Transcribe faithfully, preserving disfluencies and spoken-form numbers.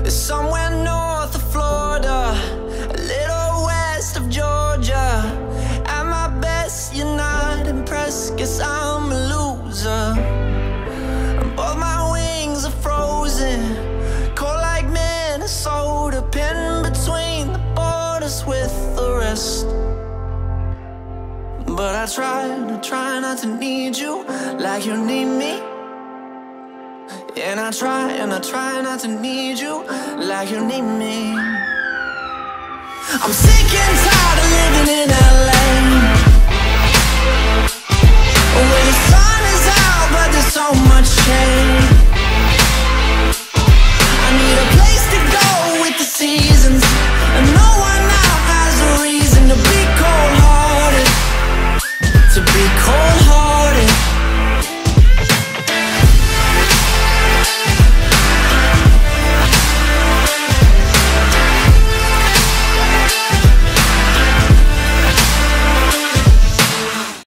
is somewhere north of Florida, a little west of Georgia. At my best, you're not impressed, guess I'm a loser. Both my wings are frozen, cold like Minnesota, pinned between the borders with the rest. But I try, I try not to need you like you need me. And I try, and I try not to need you like you need me. I'm sick and tired of living in L A, where the sun is out but there's so much shade.